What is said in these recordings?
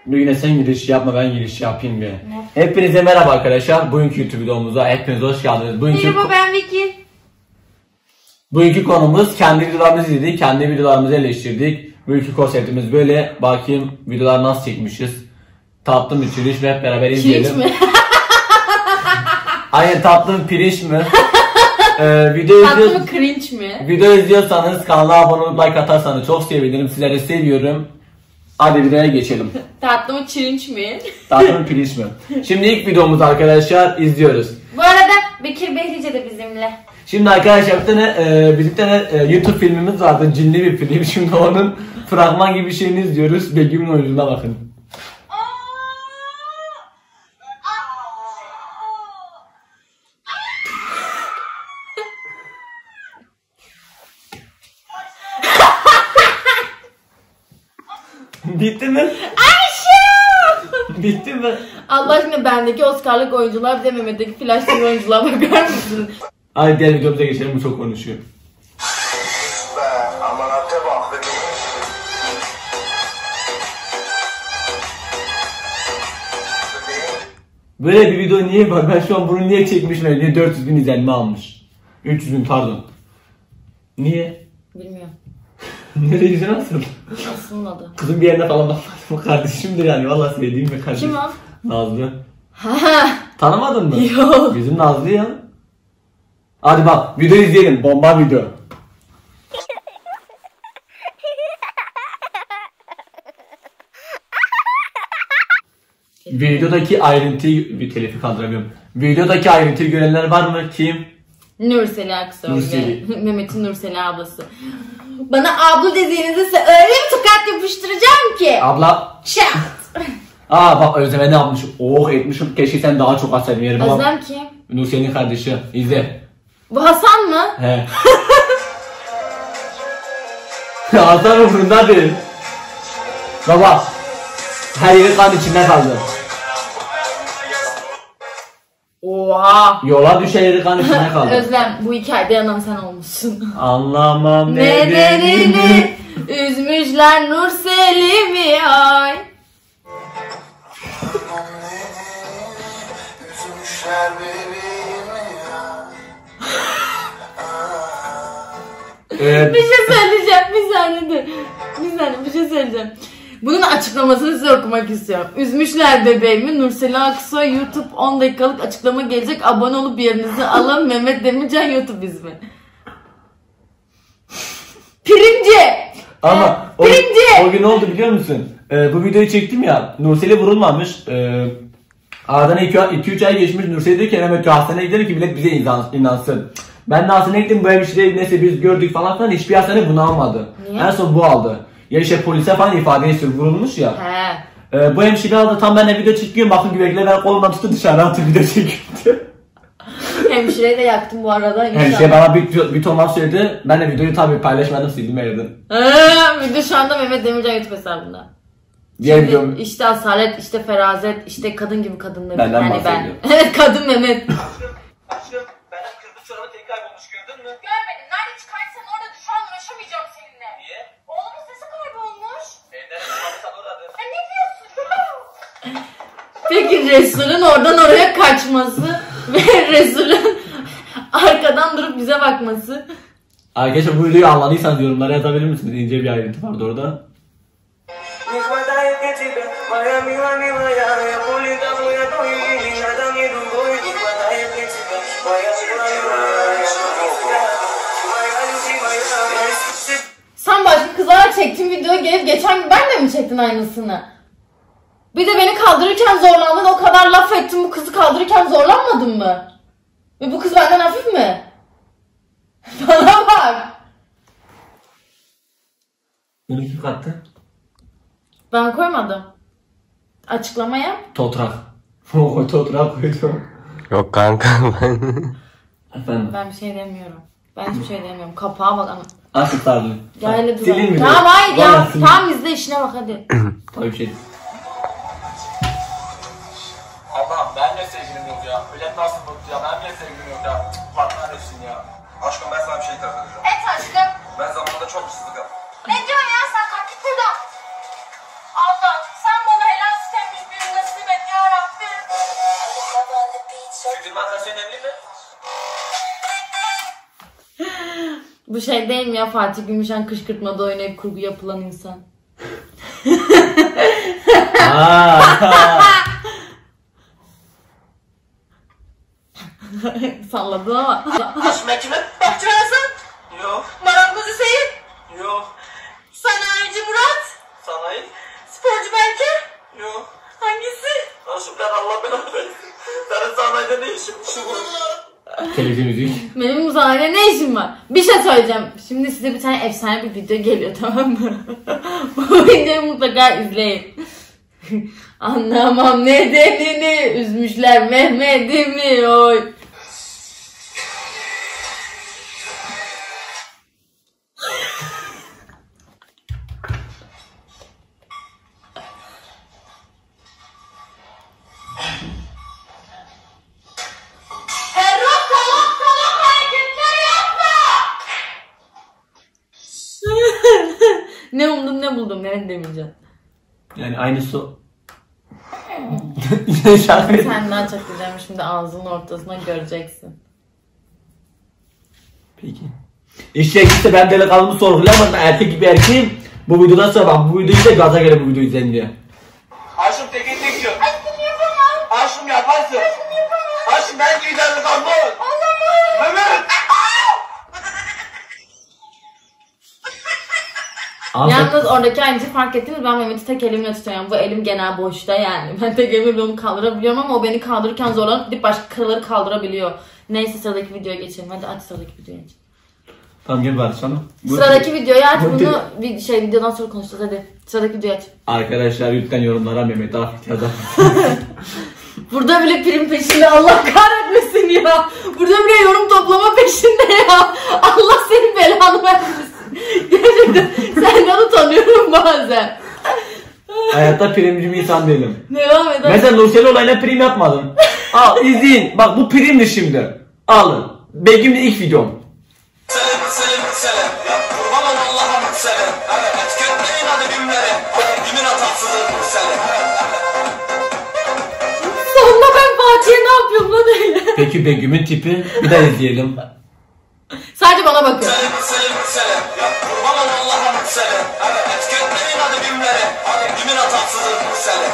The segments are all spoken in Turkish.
Yine sen giriş yapma, ben giriş yapayım bir. Hepinize merhaba arkadaşlar. Bugünkü YouTube videomuza hepiniz hoş geldiniz. Merhaba, ben Vicky. Bugünkü konumuz kendi videolarımızı izledik, kendi videolarımızı eleştirdik. Bugünkü konseptimiz böyle. Bakayım videolar nasıl çekmişiz. Tatlı mı pirinç ve hep beraber izleyelim. Pirinç mi? Aynen, tatlı mı pirinç mi? Tatlı mı cringe mi? Video izliyorsanız kanala abone olup like atarsanız çok sevinirim. Sizleri seviyorum. Hadi videoya geçelim. Tatlı mı cringe mi? Tatlı mı pirinç mi? Şimdi ilk videomuz arkadaşlar, izliyoruz. Bu arada Bekir Behlice de bizimle. Şimdi arkadaşlar bir tane YouTube filmimiz vardı, cinli bir film. Şimdi onun fragman gibi bir şeyini izliyoruz. Begüm'ün oyunculuğuna bakın. Bitti mi? Ayşe! Bitti mi? Allah aşkına bendeki Oscar'lık oyuncular bir de Mehmet'teki Flash TV oyuncular bakar mısın? Hadi diğer videomuza geçelim, bu çok konuşuyor. Böyle bir video niye var? Ben şu an bunu niye çekmişim? Niye 400.000 izlenme almış? 300.000 pardon. Niye? Bilmiyorum. Nereye yüzü nasıl? Asılmadı. Kızın bir yerine falan bakmadım. Kardeşimdir yani, vallahi sevdiğim bir kardeşim. Kim o? Nazlı. Tanımadın mı? Yok. Bizim Nazlı ya. Hadi bak, video izleyelim. Bomba video. Videodaki ayrıntıyı bir telifi kaldıramıyorum. Videodaki ayrıntıyı görenler var mı? Kim? Nurseli Aksoy. Nurseli. Mehmet'in Nurseli ablası. Bana abla dediğinizde öyle bir tokat yapıştıracağım ki. Abla. Çat. Bak Özlem'e ne yapmış? Oh etmişim. Keşke sen daha çok atsaydın yerim. Özlem kim? Nurseli'nin kardeşi. İzle. Bu Hasan mı? He. Hasan umurunda değil. Baba. Her yeri kan içinde kaldı. Oha. Yola düşen yeri kan içinde kaldı. Özlem, bu hikayede yanan sen olmuşsun. Anlamam nedenini. Üzmüşler Nurselimi ay. Bir şey söyleyeceğim, bir saniye dur. Bir şey söyleyeceğim. Bunun açıklamasını size okumak istiyorum. Üzmüşler bebeğimi. Nurseli Aksoy YouTube 10 dakikalık açıklama gelecek. Abone olup yerinizi alın. Mehmet Demircan YouTube ismi. Pirinci. Ama Pirinci. o gün ne oldu biliyor musun? Bu videoyu çektim ya. Nurseli vurulmamış. Aradan 2-3 ay geçmiş. Nurseli diyor ki Mehmet hastaneye gidelim ki millet bize inansın. Ben de hastaneye gittim, bu hemşire neyse biz gördük falan hiçbir hastane bunu almadı. Niye? En son bu aldı. Ya işte polise falan ifade sür vurulmuş ya. He. Bu hemşire aldı, tam ben de video çekiyorum, bakın güvekle ben kolumdan tuttu dışarı attı, video çekiyordu. Hemşireyi de yaktım bu arada. Hemşire bana bir ton laf söyledi. Ben de videoyu tabii paylaşmadım, sildim evden. Video şu anda Mehmet Demircan YouTube hesabında. Diğer videom... İşte asalet, işte ferazet, işte kadın gibi kadınları. Benden yani bahsediyor. ben. Evet, kadın Mehmet. Aşkım, benden kırmızı çorabı tek kaybolmuş, gördün mü? Görmedim. Nerede çıkarsan orada şu an uğraşamayacağım seninle. Niye? Oğlumun sesi kaybolmuş. Evden çıkarsan oradadır. Ne diyorsun? Peki Resul'ün oradan oraya kaçması ve Resul'ün arkadan durup bize bakması. Arkadaşlar bu videoyu anladıysanız yorumlara yazabilir misiniz? İnce bir ayrıntı vardı orada. Sen başka kızlara çektin videoya gelip geçen gün ben de mi çektin aynısını? Bir de beni kaldırırken zorlandın, o kadar laf ettin, bu kızı kaldırırken zorlanmadın mı? Ve bu kız benden hafif mi? Bana bak. Bunu kim kattı? Ben koymadım. Açıklama yap. Totrak. O totrak koydum. Yok kanka ben. Efendim? Ben bir şey demiyorum. Ben hiçbir şey demiyorum. Kapağa bak ama. Açık pardon. Ya öyle dur. Sileyim mi? Tamam hayır ya. Vallahi sileyim. Tamam izle işine bak hadi. Tabii bir şey değil. Allah'ım ben de sevgilim yok ya. Öyle nasıl mutlu ya, ben de sevgilim yok ya. Bak neredesin ya? Aşkım ben sana bir şey itiraf edeceğim. Et aşkım. Ben zamanında çok hırsızlık yaptım. Ne diyorsun ya sen? Kalk git buradan. Allah sen bana helal Bu şey değil mi ya, Fatih Gümüşen kışkırtmada oynayıp kurgu yapılan insan. Salladı ama. Aşk makine? Hasan? Yok. Maratmaz Hüseyin? Yok. Sanayici Murat? Sanayi? Sporcu Berke? Yok. Hangisi? Aşkım ben Allah belanı versin. Senin sanayide ne işin var? Televizyon müzik. Benim uzayla ne işim var? Bir şey söyleyeceğim. Şimdi size bir tane efsane bir video geliyor, tamam mı? Bu videoyu mutlaka izleyin. Anlamam nedenini, üzmüşler Mehmet'imi oy. Ne umdum ne buldum, ne demeyeceğim. Yani aynısı. Yine şarkı. Sen daha çok diyeceğim şimdi, ağzının ortasına göreceksin. Peki. İşte işte ben delikanlımı sorgulayamadım. Erkek gibi erkeğim. Bu videodan sonra bak bu videoyu da gaza gelip bu videoyu izleyin diye. Aşkım tekin tek yok. Aşkım yaparsın. Aşkım ben gibi delikanlı ol. Mehmet. Yalnız oradaki aynı şeyi fark ettiniz, ben Mehmet'i tek elimle tutuyorum. Bu elim genel boşta yani. Ben tek elimle onu kaldırabiliyorum ama o beni kaldırırken zorlanıp gidip başkaları kaldırabiliyor. Neyse sıradaki videoya geçelim. Hadi aç sıradaki videoyu aç. Tamam gel bari sana. Sıradaki videoyu aç, Bu- bunu bir videodan sonra konuşacağız hadi. Sıradaki videoyu aç. Arkadaşlar lütfen yorumlara Mehmet Afet yazar. Burada bile prim peşinde, Allah kahretmesin ya. Burada bile yorum toplama peşinde ya. Allah senin belanı vermesin. Gerçekten senden utanıyorum bazen. Hayatta primci bir insan değilim. Devam et. Mesela Nursel olayına prim yapmadım. Al izleyin. Bak bu primdi şimdi. Alın. Begüm'le ilk videom. Selam selam selam. Kurban ol Allah'a selam. Tüketmeyin hadi bimleri. Bimin hatasıdır selam. Sonunda ben Fatih'e ne yapıyorum lan öyle? Peki Begüm'ün tipi bir daha izleyelim. Sadece bana bakın. Selam selam selam. Kurban ol Allah'a selam. Tüketmeyin hadi bimleri. Bimin hatasıdır selam.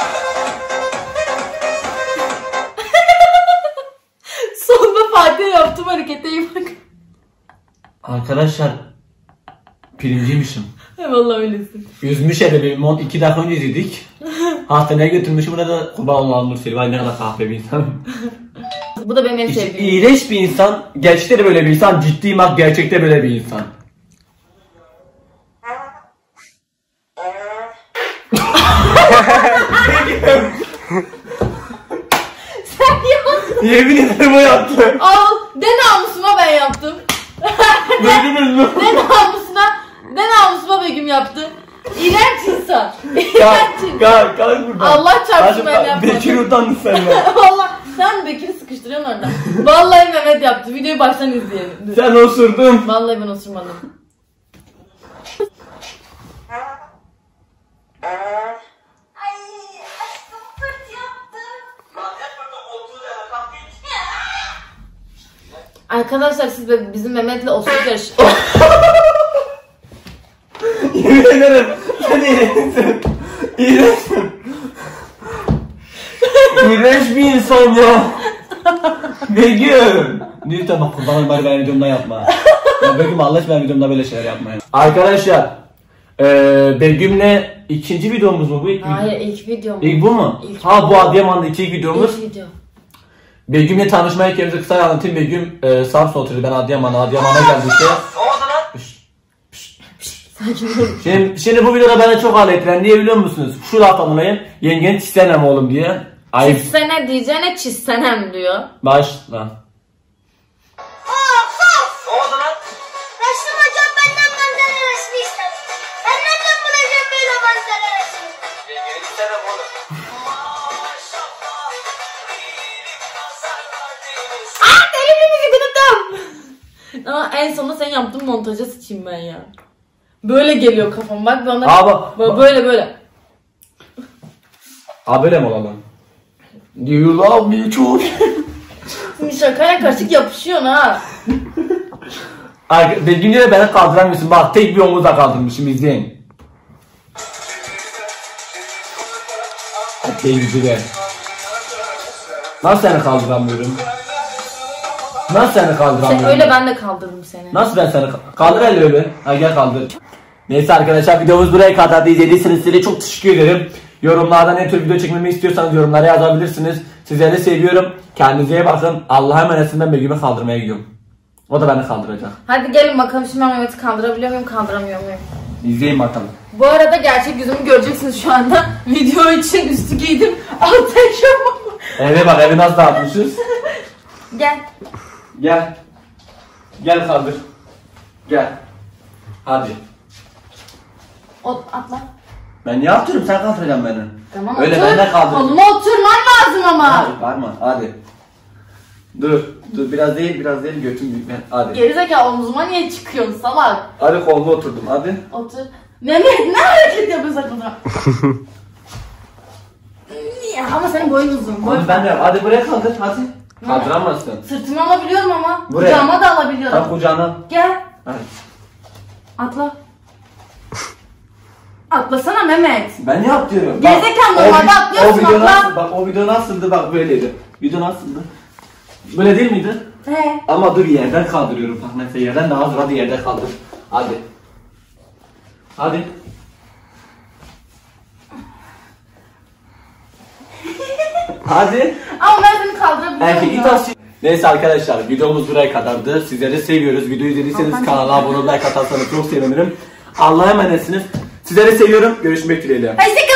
Sonunda Fatih'e yaptığım harekete iyi bak. Arkadaşlar primciymişim. Vallahi öylesin. Üzmüş hele bir mont 2 dakika önce izledik. Hastaneye götürmüşüm, buna da kurban olan Nursel. Vay ne kadar kahve bir insan. Bu da benim en sevdiğim. İğrenç bir insan. Gerçekte de böyle bir insan. Ciddiyim bak, gerçekte böyle bir insan. Sen yaptın. Yemin ederim o yaptı. Al. De namusuma ben yaptım. Duydunuz mu? De namusuma Begüm yaptı. İğrenç insan. Kalk buradan. Allah çarpsın ben yapmadım. Bekir utandı senden. Valla sen Bekir'i sıkıştırıyorsun orada. Vallahi Mehmet yaptı. Videoyu baştan izleyelim. Sen osurdun. Vallahi ben osurmadım. Arkadaşlar siz bizim Mehmet'le osuruk yarışı... Yemin ederim. Sen iğrençsin. İğrençsin. İğrenç bir insan ya. Begüm. Lütfen bak kurbanım bari ben videomda yapma. Ya Begüm Allah aşkına ben videomda böyle şeyler yapmayın. Arkadaşlar. Begüm'le ikinci videomuz mu bu? İlk Hayır video. ilk video mu? İlk bu mu? İlk Ha bu video. Adıyaman'da ilk videomuz. İlk video. Begüm'le tanışma hikayemizi kısa anlatayım. Begüm Samsun'da oturuyor. Ben Adıyaman'a geldi işte. Sakin ol. Şimdi bu videoda bana çok aletlen. Niye biliyor musunuz? Şu laftan dolayı yengen çistenem oğlum diye. Ayıp. Çizsene diyeceğine çizsenem diyor. Başla. Resim hocam benden resmi ister. Ben nereden bulacağım böyle manzara resmi? Deli bir müzik unuttum. Ama en sonunda sen yaptığın montaja sıçayım ben ya. Böyle geliyor kafam bak bana. Böyle. Böyle mi olalım? You love me too. Şimdi şakaya karışık yapışıyorsun ha. Bilgince de beni kaldıramıyorsun. Bak tek bir omuzla kaldırmışım, izleyin. Bilgince de. Nasıl seni kaldıramıyorum? Nasıl seni kaldıramıyorum? Öyle ben de kaldırdım seni. Nasıl ben seni kaldır hele öyle. Ha gel kaldır. Neyse arkadaşlar, videomuz buraya kadar. İzlediyseniz size çok teşekkür ederim. Yorumlardan ne tür video çekmemi istiyorsanız yorumlara yazabilirsiniz. Sizleri seviyorum. Kendinize iyi bakın. Allah'a emanetsin, ben Begüm'ü kaldırmaya gidiyorum. O da beni kaldıracak. Hadi gelin bakalım şimdi ben Mehmet'i kaldırabiliyor muyum, kaldıramıyor muyum? İzleyin bakalım. Bu arada gerçek yüzümü göreceksiniz şu anda. Video için üstü giydim. Altta eşofman. Eve bak, evi nasıl dağıtmışız. Gel. Gel. Gel kaldır. Gel. Hadi. Atla. Ben niye atıyorum, sen kaldıracaksın beni. Tamam, öyle otur. ben de kaldırırım. Koluma oturman lazım ama. Hadi parma, hadi. Dur biraz değil götüm büyük ben. Hadi. Gerizekalı, omzuma niye çıkıyorsun salak? Hadi koluma oturdum, hadi. Otur. Mehmet ne hareket yapıyorsun sakın? Ama senin boyun uzun. Hadi ben de yap. Hadi buraya kaldır, hadi. Kaldıramazsın. Sırtıma alabiliyorum ama. Buraya. Kucağıma da alabiliyorum. Tam kucağına. Gel. Hadi. Atla. Atlasana Mehmet. Ben ne yapıyorum? Gerizekalı, normalde atlıyorsun, atla. Bak o video nasıldı, bak böyleydi. Video nasıldı? Böyle değil miydi? He. Ama dur, yerden kaldırıyorum bak, mesela yerden daha zor, hadi yerde kaldır. Hadi. Hadi. Hadi. Ama ben seni kaldırabiliyorum. Erkek taşı. Neyse arkadaşlar, videomuz buraya kadardı. Sizleri seviyoruz. Videoyu izlediyseniz kanala abone olmayı, like atarsanız çok sevinirim. Allah'a emanetsiniz. Sizleri seviyorum. Görüşmek dileğiyle. Hoşçakalın.